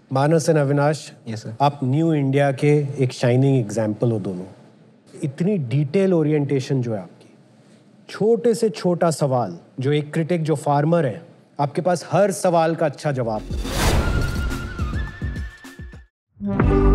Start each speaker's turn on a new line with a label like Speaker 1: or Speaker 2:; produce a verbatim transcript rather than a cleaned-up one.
Speaker 1: Manas and Avinash,
Speaker 2: yes sir.
Speaker 1: आप new India के एक शाइनिंग एग्जाम्पल हो दोनों। इतनी डिटेल ओरिएंटेशन जो है आपकी, छोटे से छोटा सवाल जो एक क्रिटिक जो फार्मर है, आपके पास हर सवाल का अच्छा जवाब।